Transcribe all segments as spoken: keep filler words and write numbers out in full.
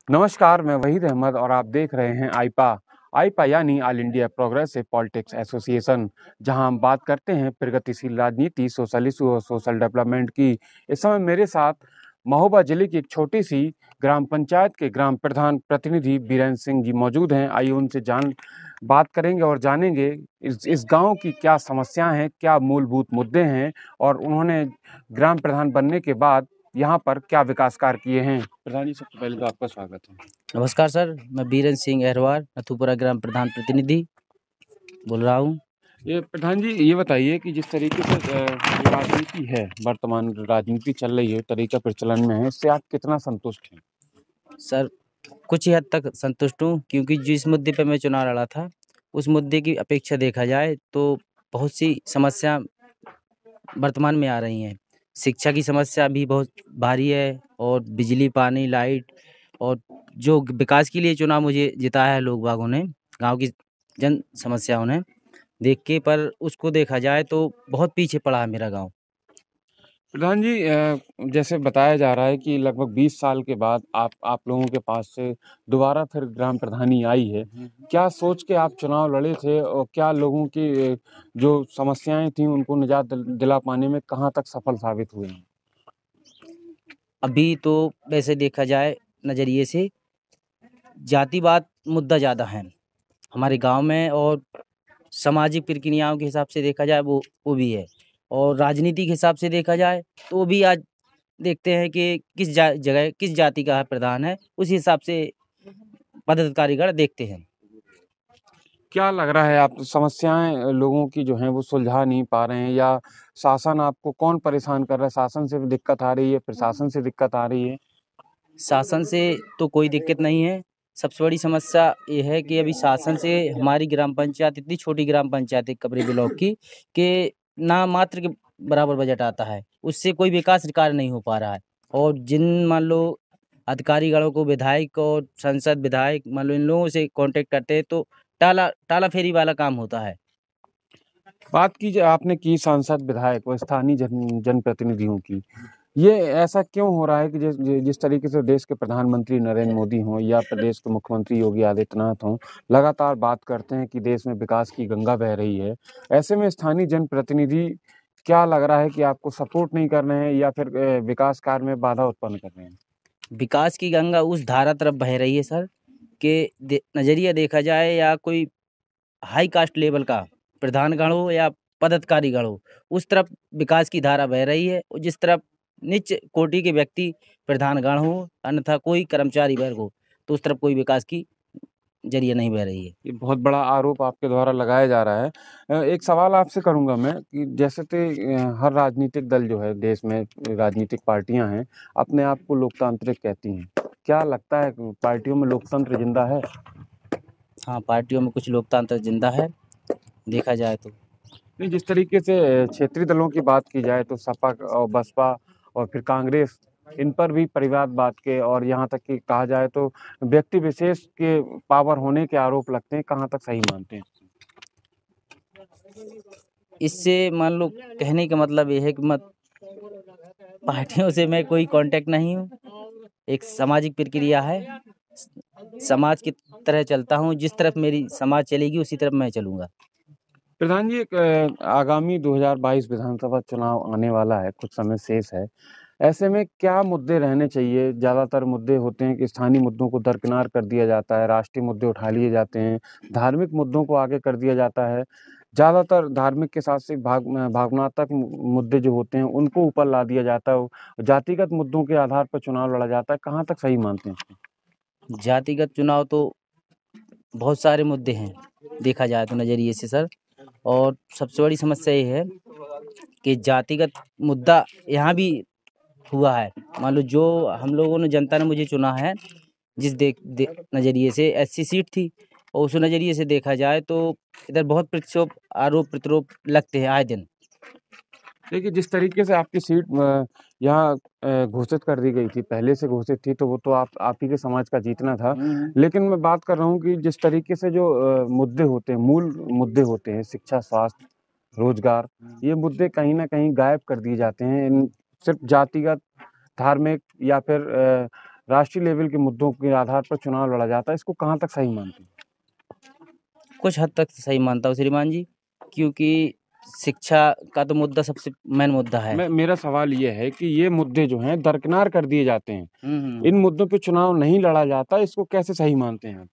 नमस्कार, मैं वहीद अहमद और आप देख रहे हैं आईपा आईपा यानी All India Progressive Politics Association, जहां हम बात करते हैं प्रगतिशील राजनीति, सोशलिज्म और सोशल डेवलपमेंट की। इस समय मेरे साथ महोबा जिले की एक छोटी सी ग्राम पंचायत के ग्राम प्रधान प्रतिनिधि बीरेंद्र सिंह जी मौजूद हैं। आइए उनसे जान बात करेंगे और जानेंगे इस इस गांव की क्या समस्याएं हैं, क्या मूलभूत मुद्दे हैं और उन्होंने ग्राम प्रधान बनने के बाद यहाँ पर क्या विकास कार्य किए हैं। प्रधान जी, सबसे पहले तो आपका स्वागत है। नमस्कार सर, मैं बीरेंद्र सिंह अहरवार नथुपुरा ग्राम प्रधान प्रतिनिधि बोल रहा हूँ। ये प्रधान जी, ये बताइए कि जिस तरीके से अ, जो राजनीति है, वर्तमान राजनीति चल रही है, तरीका प्रचलन में है, इससे आप कितना संतुष्ट हैं? सर, कुछ ही हद तक संतुष्ट हूँ, क्योंकि जिस मुद्दे पे मैं चुनाव लड़ा था, उस मुद्दे की अपेक्षा देखा जाए तो बहुत सी समस्या वर्तमान में आ रही हैं। शिक्षा की समस्या भी बहुत भारी है और बिजली, पानी, लाइट और जो विकास के लिए चुनाव मुझे जिताया है लोग बागों ने, गाँव की जन समस्याओं ने देख के, पर उसको देखा जाए तो बहुत पीछे पड़ा है मेरा गाँव। प्रधान जी, अ, जैसे बताया जा रहा है कि लगभग बीस साल के बाद आप आप लोगों के पास से दोबारा फिर ग्राम प्रधानी आई है। क्या सोच के आप चुनाव लड़े थे और क्या लोगों की अ, जो समस्याएं थी उनको निजात दिल, दिला पाने में कहाँ तक सफल साबित हुए हैं? अभी तो वैसे देखा जाए नज़रिए से जातिवाद मुद्दा ज़्यादा है हमारे गांव में, और सामाजिक प्रक्रियाओं के हिसाब से देखा जाए वो वो भी है, और राजनीति के हिसाब से देखा जाए तो वो भी आज देखते हैं कि किस जा, जगह किस जाति का प्रधान है, उसी हिसाब से पदाधिकारीगण देखते हैं। क्या लग रहा है, आप समस्याएं लोगों की जो हैं वो सुलझा नहीं पा रहे हैं, या शासन आपको कौन परेशान कर रहा है? शासन से भी दिक्कत आ रही है, प्रशासन से दिक्कत आ रही है? शासन से तो कोई दिक्कत नहीं है। सबसे बड़ी समस्या ये है कि अभी शासन से हमारी ग्राम पंचायत, इतनी छोटी ग्राम पंचायत है कबरी ब्लॉक की, कि ना मात्र के बराबर बजट आता है, उससे कोई विकास कार्य नहीं हो पा रहा है। और जिन मान लो अधिकारीगणों को, विधायक और संसद विधायक मान लो इन लोगों से कांटेक्ट करते हैं तो टाला टाला फेरी वाला काम होता है। बात की जो आपने की सांसद विधायक व स्थानीय जन जनप्रतिनिधियों की, ये ऐसा क्यों हो रहा है कि जिस जिस तरीके से देश के प्रधानमंत्री नरेंद्र मोदी हों या प्रदेश के मुख्यमंत्री योगी आदित्यनाथ हों, लगातार बात करते हैं कि देश में विकास की गंगा बह रही है, ऐसे में स्थानीय जनप्रतिनिधि क्या लग रहा है कि आपको सपोर्ट नहीं कर रहे हैं या फिर अ, विकास कार्य में बाधा उत्पन्न कर रहे हैं? विकास की गंगा उस धारा तरफ बह रही है सर, कि दे, नज़रिया देखा जाए या कोई हाई कास्ट लेवल का प्रधानगण हो या पदाधिकारीगण हो, उस तरफ विकास की धारा बह रही है, और जिस तरफ निच्च कोटि के व्यक्ति प्रधानगण हो, अन्यथा कोई कर्मचारी वर्ग हो, तो उस तरफ कोई विकास की जरिया नहीं बह रही है। ये बहुत बड़ा आरोप आपके द्वारा लगाया जा रहा है। अ, एक सवाल आपसे करूँगा मैं कि जैसे कि अ, हर राजनीतिक दल जो है देश में, राजनीतिक पार्टियां हैं, अपने आप को लोकतांत्रिक कहती हैं। क्या लगता है कि पार्टियों में लोकतंत्र जिंदा है? हाँ, पार्टियों में कुछ लोकतंत्र जिंदा है, देखा जाए तो। नहीं, जिस तरीके से अ, क्षेत्रीय दलों की बात की जाए तो सपा और बसपा और फिर कांग्रेस, इन पर भी परिवारवाद के और यहाँ तक कि कहा जाए तो व्यक्ति विशेष के पावर होने के आरोप लगते हैं, कहाँ तक सही मानते हैं? इससे मान लो कहने का मतलब ये है कि मत पार्टियों से मैं कोई कांटेक्ट नहीं हूँ, एक सामाजिक प्रक्रिया है, समाज की तरह चलता हूँ, जिस तरफ मेरी समाज चलेगी उसी तरफ मैं चलूँगा। प्रधान जी, एक अ, आगामी दो हज़ार बाईस विधानसभा चुनाव आने वाला है, कुछ समय शेष है। ऐसे में क्या मुद्दे रहने चाहिए? ज़्यादातर मुद्दे होते हैं कि स्थानीय मुद्दों को दरकिनार कर दिया जाता है, राष्ट्रीय मुद्दे उठा लिए जाते हैं, धार्मिक मुद्दों को आगे कर दिया जाता है। ज़्यादातर धार्मिक के साथ से भाग अ, भावनात्मक मु मुद्दे जो होते हैं, उनको ऊपर ला दिया जाता है। जातिगत मुद्दों के आधार पर चुनाव लड़ा जाता है, कहाँ तक सही मानते हैं इसको? जातिगत चुनाव तो बहुत सारे मुद्दे हैं, देखा जाए तो नज़रिए से सर, और सबसे बड़ी समस्या ये है कि जातिगत मुद्दा यहाँ भी हुआ है। मान लो जो हम लोगों ने, जनता ने मुझे चुना है, जिस देख दे, नज़रिए से एससी सीट थी, और उस नज़रिए से देखा जाए तो इधर बहुत प्रक्षोभ, आरोप प्रत्यारोप लगते हैं आए दिन। देखिए, जिस तरीके से आपकी सीट अ, यहाँ अ, घोषित कर दी गई थी, पहले से घोषित थी, तो वो तो आप आप ही के समाज का जीतना था। लेकिन मैं बात कर रहा हूँ कि जिस तरीके से जो अ, मुद्दे होते हैं, मूल मुद्दे होते हैं, शिक्षा, स्वास्थ्य, रोजगार, ये मुद्दे कहीं न कहीं गायब कर दिए जाते हैं। इन सिर्फ़ जातिगत, धार्मिक या फिर अ राष्ट्रीय लेवल के मुद्दों के आधार पर चुनाव लड़ा जाता है, इसको कहाँ तक सही मानते हैं? कुछ हद तक सही मानता हूँ श्रीमान जी, क्योंकि शिक्षा का तो मुद्दा सबसे मेन मुद्दा है। मैं मेरा सवाल ये है कि ये मुद्दे जो हैं दरकिनार कर दिए जाते हैं, हुँ, हुँ। इन मुद्दों पे चुनाव नहीं लड़ा जाता, इसको कैसे सही मानते हैं आप?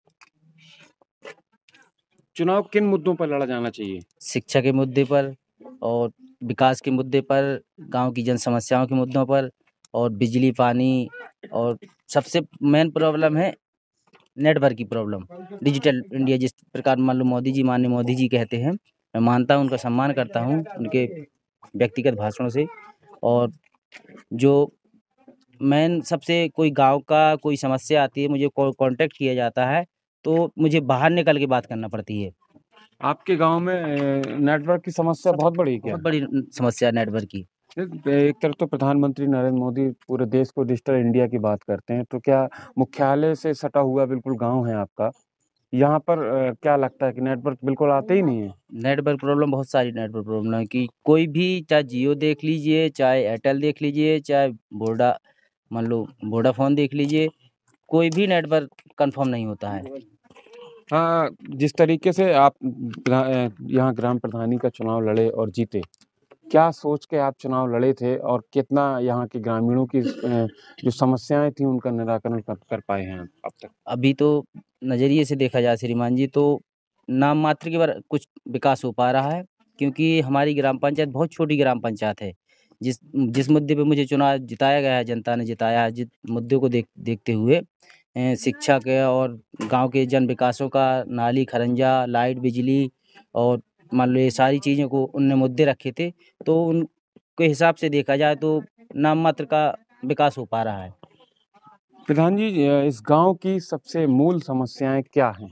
चुनाव किन मुद्दों पर लड़ा जाना चाहिए? शिक्षा के मुद्दे पर और विकास के मुद्दे पर, गाँव की जन समस्याओं के मुद्दों पर और बिजली, पानी और सबसे मेन प्रॉब्लम है नेटवर्क की प्रॉब्लम। डिजिटल इंडिया जिस प्रकार मान लो मोदी जी माननीय मोदी जी कहते हैं, मैं मानता हूँ, उनका सम्मान करता हूँ, उनके व्यक्तिगत भाषणों से। और जो मेन सबसे कोई गाँव का कोई समस्या आती है, मुझे कॉ कॉन्टैक्ट किया जाता है, तो मुझे बाहर निकल के बात करना पड़ती है। आपके गाँव में अ, नेटवर्क की समस्या बहुत बड़ी है क्या? बहुत बड़ी उम, समस्या है नेटवर्क की। एक तरफ तो प्रधानमंत्री नरेंद्र मोदी पूरे देश को डिजिटल इंडिया की बात करते हैं, तो क्या मुख्यालय से सटा हुआ बिल्कुल गाँव है आपका, यहाँ पर अ, क्या लगता है कि नेटवर्क बिल्कुल आते ही नहीं है? नेटवर्क प्रॉब्लम बहुत सारी नेटवर्क प्रॉब्लम है कि कोई भी चाहे जियो देख लीजिए, चाहे एयरटेल देख लीजिए, चाहे वोडा मान लो वोडाफ़ोन देख लीजिए, कोई भी नेटवर्क कन्फर्म नहीं होता है। हाँ, जिस तरीके से आप ग्रा अ, यहाँ ग्राम प्रधानी का चुनाव लड़े और जीते, क्या सोच के आप चुनाव लड़े थे और कितना यहाँ के ग्रामीणों की अ, जो समस्याएँ थी उनका निराकरण कर कर पाए हैं आप अब तक? अभी तो नज़रिए से देखा जाए श्रीमान जी, तो नाम मात्र के बार कुछ विकास हो पा रहा है, क्योंकि हमारी ग्राम पंचायत बहुत छोटी ग्राम पंचायत है। जिस जिस मुद्दे पे मुझे चुनाव जिताया गया है, जनता ने जिताया है, जिस मुद्दे को देख देखते हुए अ, शिक्षा के और गाँव के जन विकासों का, नाली, खरंजा, लाइट, बिजली और मान लो ये सारी चीज़ों को उनने मुद्दे रखे थे, तो उनके हिसाब से देखा जाए तो नाम मात्र का विकास हो पा रहा है। प्रधान जी, अ, इस गाँव की सबसे मूल समस्याएँ क्या हैं?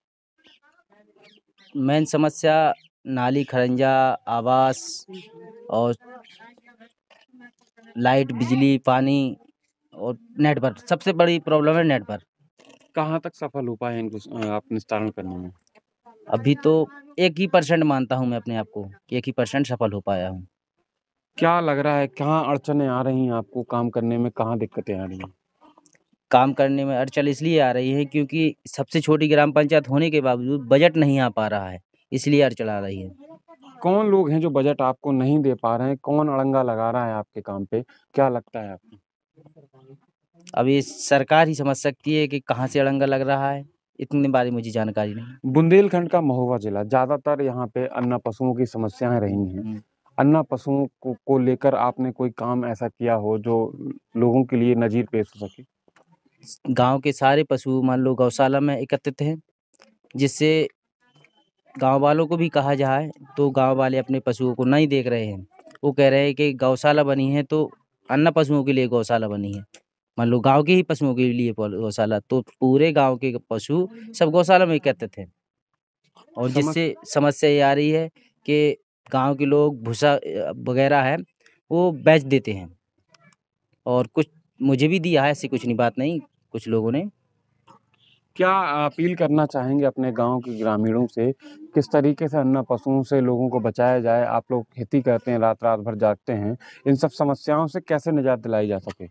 मेन समस्या नाली, खरंजा, आवास और लाइट, बिजली, पानी और नेटवर्क। सबसे बड़ी प्रॉब्लम है नेटवर्क। कहाँ तक सफल हो पाए हैं इनको अ, आप निस्तारण करने में? अभी तो एक ही परसेंट मानता हूँ मैं अपने आप को कि एक ही परसेंट सफल हो पाया हूँ। क्या लग रहा है, कहाँ अड़चनें आ रही हैं आपको काम करने में, कहाँ दिक्कतें आ रही हैं? काम करने में अड़चन इसलिए आ रही है क्योंकि सबसे छोटी ग्राम पंचायत होने के बावजूद बजट नहीं आ पा रहा है, इसलिए अड़चन आ रही है। कौन लोग हैं जो बजट आपको नहीं दे पा रहे हैं? कौन अड़ंगा लगा रहा है आपके काम पे? क्या लगता है आपको? अब ये सरकार ही समझ सकती है कि कहाँ से अड़ंगा लग रहा है, इतने बारे मुझे जानकारी नहीं। बुंदेलखंड का महोबा जिला, ज़्यादातर यहाँ पे अन्ना पशुओं की समस्याएँ रही हैं। हुँ। अन्ना पशुओं को को लेकर आपने कोई काम ऐसा किया हो जो लोगों के लिए नज़ीर पेश हो सके? गाँव के सारे पशु मान लो गौशाला में एकत्रित हैं, जिससे गाँव वालों को भी कहा जाए तो गाँव वाले अपने पशुओं को नहीं देख रहे हैं। वो कह रहे हैं कि गौशाला बनी है तो अन्य पशुओं के लिए गौशाला बनी है। मान लो गाँव के ही पशुओं के लिए पल गौशाला, तो पूरे गाँव के पशु सब गौशाला में एकत्रित हैं। और समझ जिससे समस्या ये आ रही है कि गाँव के लोग भूसा अ, वगैरह है, वो बेच देते हैं। और कुछ मुझे भी दिया है, ऐसी कुछ नहीं बात नहीं, कुछ लोगों ने। क्या अपील करना चाहेंगे अपने गाँव के ग्रामीणों से, किस तरीके से अन्ना पशुओं से लोगों को बचाया जाए? आप लोग खेती करते हैं, रात-रात भर जागते हैं, इन सब समस्याओं से कैसे निजात दिलाई जा सके?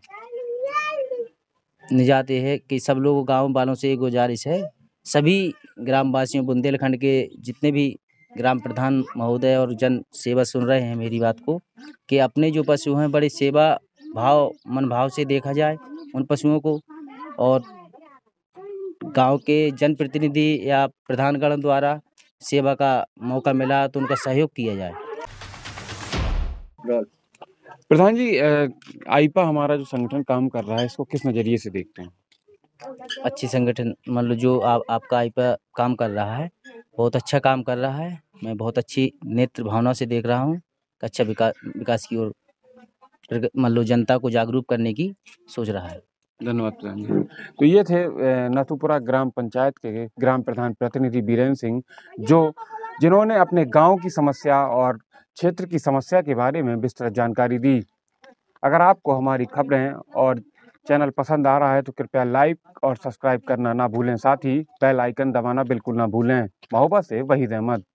निजात ये है कि सब लोगों गाँव वालों से ये गुज़ारिश है, सभी ग्रामवासियों बुंदेलखंड के जितने भी ग्राम प्रधान महोदय और जन सेवा सुन रहे हैं मेरी बात को, कि अपने जो पशु हैं बड़ी सेवा भाव मन भाव से देखा जाए उन पशुओं को। और गाँव के जनप्रतिनिधि या प्रधानगण द्वारा सेवा का मौका मिला तो उनका सहयोग किया जाए। प्रधान जी, अ, आइपा हमारा जो संगठन काम कर रहा है, इसको किस नज़रिए से देखते हैं? अच्छी संगठन मान लो जो आप आपका आइपा काम कर रहा है, बहुत अच्छा काम कर रहा है। मैं बहुत अच्छी नेत्र भावना से देख रहा हूँ, अच्छा विका विकास की ओर प्रग मान लो जनता को जागरूक करने की सोच रहा है। धन्यवाद प्रधान जी। तो ये थे अ, नथुपुरा ग्राम पंचायत के ग्राम प्रधान प्रतिनिधि बीरेन्द्र सिंह, जो जिन्होंने अपने गाँव की समस्या और क्षेत्र की समस्या के बारे में विस्तृत जानकारी दी। अगर आपको हमारी खबरें और चैनल पसंद आ रहा है तो कृपया लाइक और सब्सक्राइब करना ना भूलें, साथ ही बेल आइकन दबाना बिल्कुल ना भूलें। महोबा से वहीद अहमद।